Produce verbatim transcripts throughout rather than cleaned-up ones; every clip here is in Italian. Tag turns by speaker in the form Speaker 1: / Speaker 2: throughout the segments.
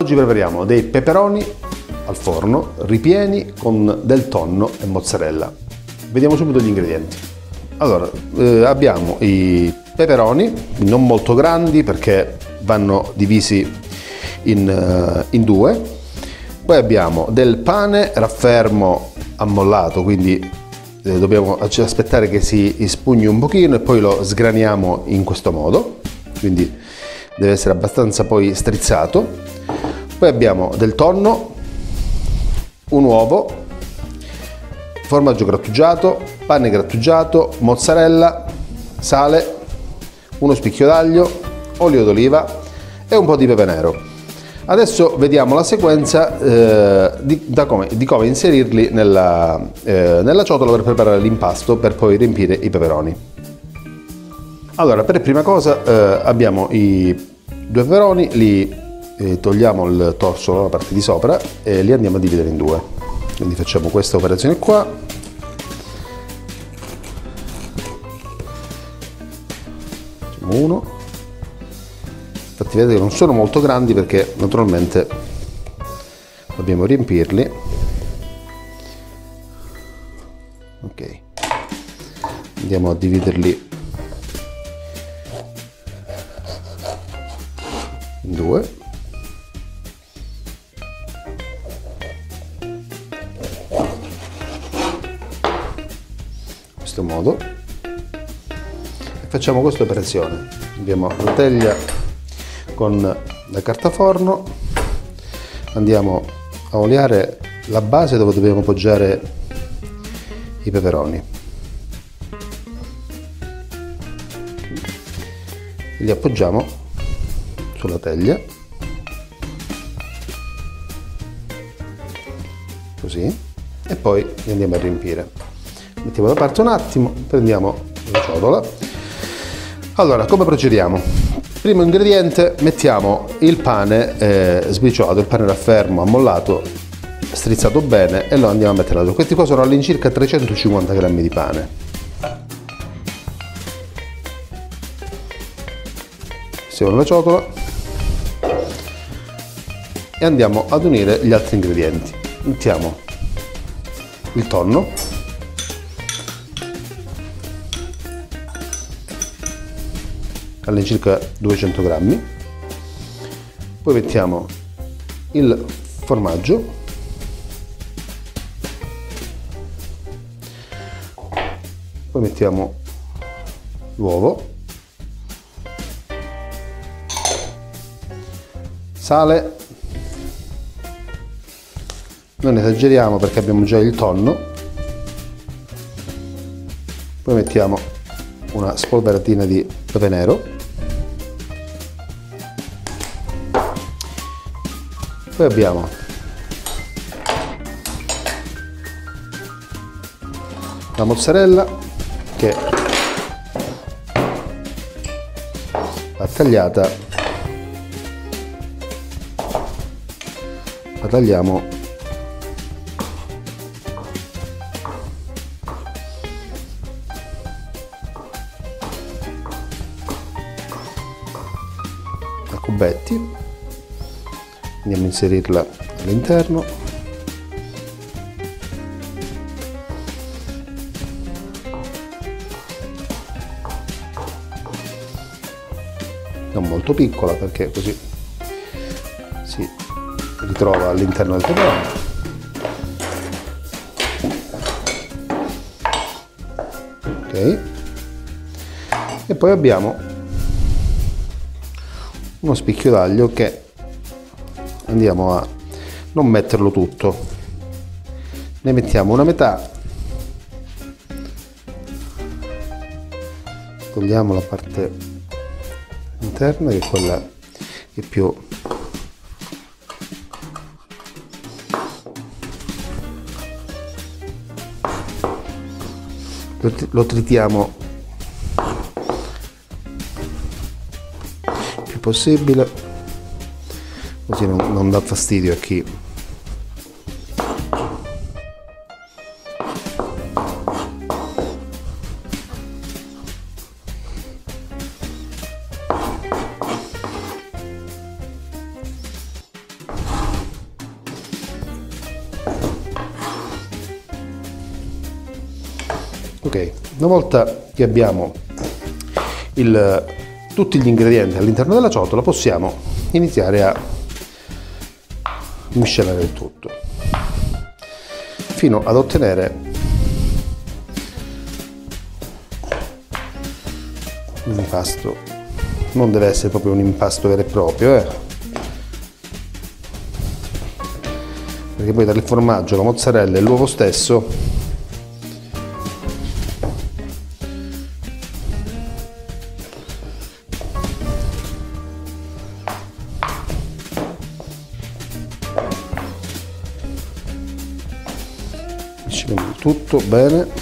Speaker 1: Oggi prepariamo dei peperoni al forno ripieni con del tonno e mozzarella. Vediamo subito gli ingredienti. Allora, eh, abbiamo i peperoni non molto grandi perché vanno divisi in, uh, in due. Poi abbiamo del pane raffermo ammollato, quindi eh, dobbiamo aspettare che si spugni un pochino e poi lo sgraniamo in questo modo, quindi deve essere abbastanza poi strizzato. Poi abbiamo del tonno, un uovo, formaggio grattugiato, pane grattugiato, mozzarella, sale, uno spicchio d'aglio, olio d'oliva e un po' di pepe nero. Adesso vediamo la sequenza eh, di, da come, di come inserirli nella, eh, nella ciotola per preparare l'impasto per poi riempire i peperoni. Allora, per prima cosa eh, abbiamo i due peperoni, li eh, togliamo il torso, la parte di sopra, e li andiamo a dividere in due. Quindi facciamo questa operazione qua. Facciamo uno. Infatti vedete che non sono molto grandi perché naturalmente dobbiamo riempirli. Ok. Andiamo a dividerli in due. In questo modo. E facciamo questa operazione. Abbiamo la teglia con la carta forno, andiamo a oliare la base dove dobbiamo appoggiare i peperoni. Li appoggiamo sulla teglia, così, e poi li andiamo a riempire. Mettiamo da parte un attimo, prendiamo la ciotola. Allora, come procediamo? Primo ingrediente, mettiamo il pane eh, sbriciolato, il pane raffermo ammollato, strizzato bene, e lo andiamo a mettere dentro. Questi qua sono all'incirca trecentocinquanta grammi di pane. Siamo nella ciotola e andiamo ad unire gli altri ingredienti. Mettiamo il tonno, all'incirca duecento grammi, poi mettiamo il formaggio, poi mettiamo l'uovo, sale, non esageriamo perché abbiamo già il tonno, poi mettiamo una spolveratina di pepe nero, poi abbiamo la mozzarella che va tagliata, la tagliamo a cubetti. Andiamo a inserirla all'interno. Non molto piccola perché così si ritrova all'interno del peperone. Ok. E poi abbiamo uno spicchio d'aglio che andiamo a non metterlo tutto, ne mettiamo una metà, togliamo la parte interna che è quella che più lo tritiamo il più possibile, così non, non dà fastidio a chi Ok, una volta che abbiamo il, tutti gli ingredienti all'interno della ciotola, possiamo iniziare a miscelare il tutto fino ad ottenere un impasto. Non deve essere proprio un impasto vero e proprio, eh? Perché poi tra il formaggio, la mozzarella e l'uovo stesso misceliamo tutto bene.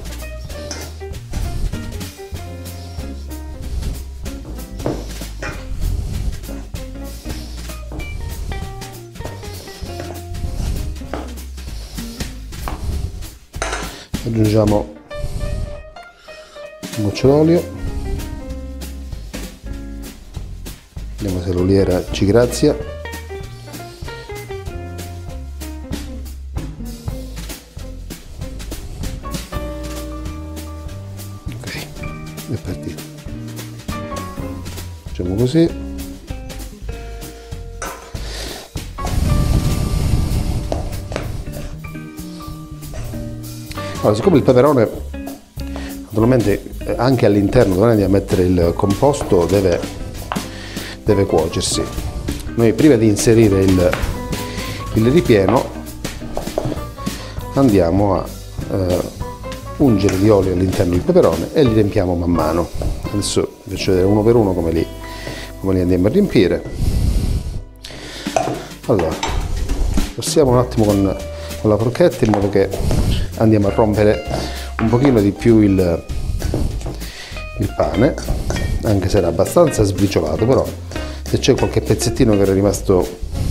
Speaker 1: Aggiungiamo un goccio d'olio, vediamo se l'oliera ci grazia. Ok, è partito. Facciamo così. Allora, siccome il peperone naturalmente anche all'interno dove andiamo a mettere il composto deve, deve cuocersi, noi prima di inserire il, il ripieno andiamo a eh, ungere di olio all'interno il peperone e li riempiamo man mano. Adesso vi faccio vedere uno per uno come li, come li andiamo a riempire. Allora, passiamo un attimo con, con la forchetta in modo che andiamo a rompere un pochino di più il, il pane, anche se era abbastanza sbriciolato, però se c'è qualche pezzettino che era rimasto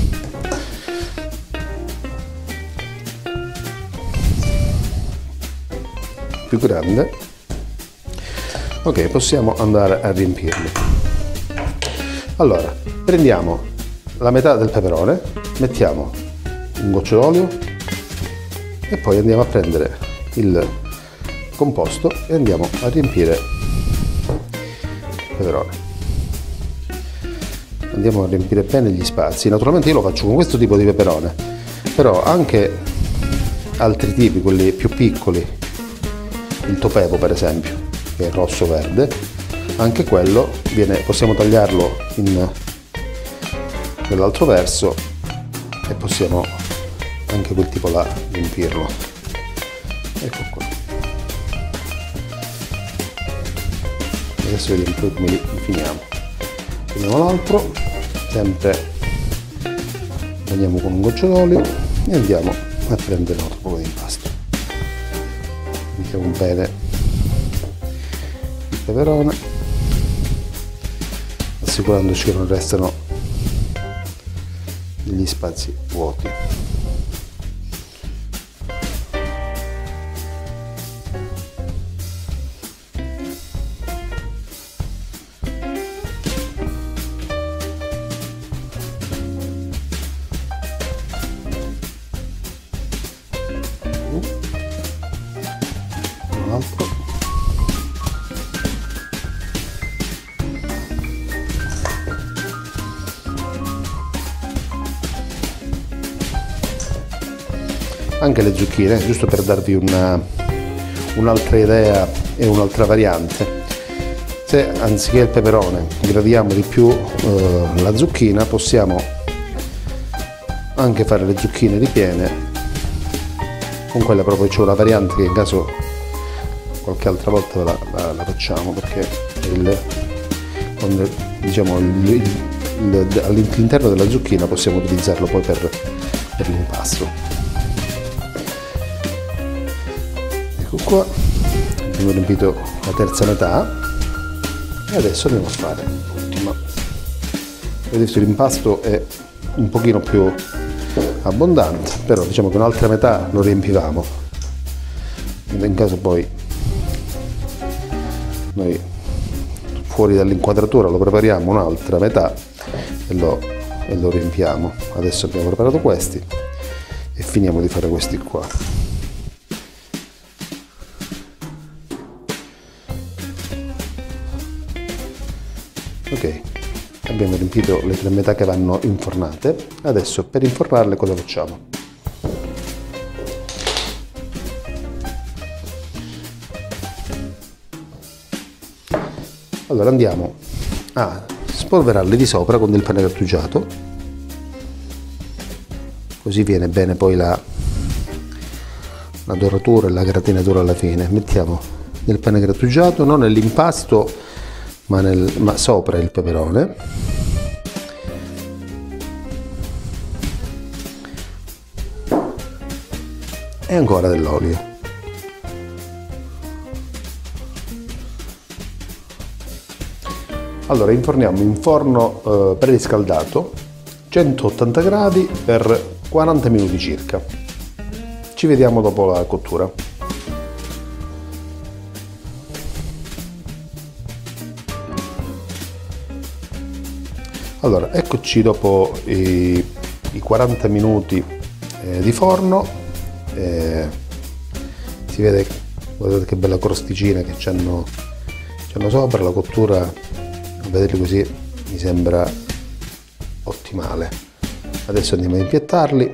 Speaker 1: più grande, ok, possiamo andare a riempirlo. Allora, prendiamo la metà del peperone, mettiamo un goccio d'olio e poi andiamo a prendere il composto e andiamo a riempire il peperone. Andiamo a riempire bene gli spazi. Naturalmente io lo faccio con questo tipo di peperone, però anche altri tipi, quelli più piccoli, il topevo per esempio, che è rosso verde, anche quello viene, possiamo tagliarlo in, nell'altro verso e possiamo anche quel tipo là riempirlo. Ecco qua. Adesso vediamo poi come li finiamo. Prendiamo l'altro, sempre bagniamo con un goccio d'olio e andiamo a prendere un altro po' di impasto. Mettiamo bene il peperone, assicurandoci che non restano degli spazi vuoti. Un altro. Anche le zucchine, giusto per darvi un'altra idea e un'altra variante. Se anziché il peperone gradiamo di più eh, la zucchina, possiamo anche fare le zucchine ripiene con quella, proprio c'è una variante che in caso qualche altra volta la, la, la facciamo, perché il, quando, diciamo, il, il, all'interno della zucchina possiamo utilizzarlo poi per, per l'impasto. Ecco qua, abbiamo riempito la terza metà e adesso andiamo a fare l'ultima. Vedete, l'impasto è un pochino più abbondante, però diciamo che un'altra metà lo riempivamo, in caso poi noi fuori dall'inquadratura lo prepariamo un'altra metà e lo, e lo riempiamo. Adesso abbiamo preparato questi e finiamo di fare questi qua. Ok, abbiamo riempito le tre metà che vanno infornate. Adesso per infornarle cosa facciamo? Allora andiamo a spolverarle di sopra con del pane grattugiato, così viene bene poi la, la doratura e la gratinatura alla fine. Mettiamo del pane grattugiato non nell'impasto ma, nel, ma sopra il peperone. E ancora dell'olio. Allora inforniamo in forno eh, preriscaldato centottanta gradi per quaranta minuti circa. Ci vediamo dopo la cottura. Allora eccoci dopo i, i quaranta minuti eh, di forno. Eh, si vede, guardate che bella crosticina che c'hanno sopra. La cottura, vedete così, mi sembra ottimale. Adesso andiamo a impiattarli.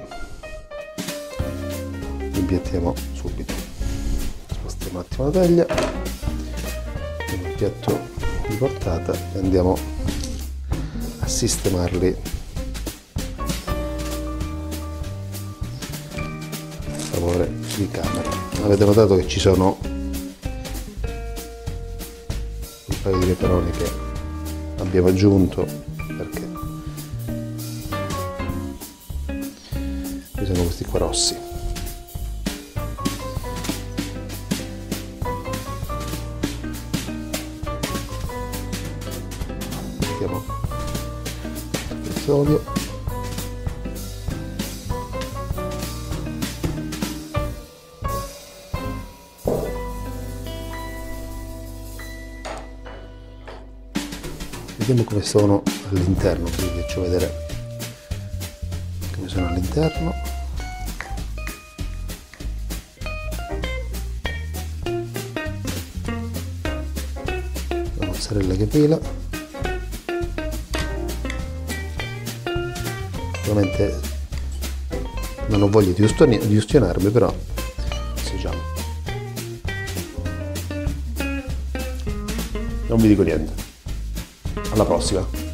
Speaker 1: Li impiattiamo subito. Spostiamo un attimo la teglia, un piatto di portata e andiamo a sistemarli a favore di camera. Avete notato che ci sono un paio di peperoni che abbiamo aggiunto perché sono questi qua rossi. Mettiamo questo olio. Vediamo come sono all'interno, vi faccio vedere come sono all'interno. La mozzarella che pela. Ovviamente non ho voglia di, ustioni, di ustionarmi, però assaggiamo. Non vi dico niente. Alla prossima!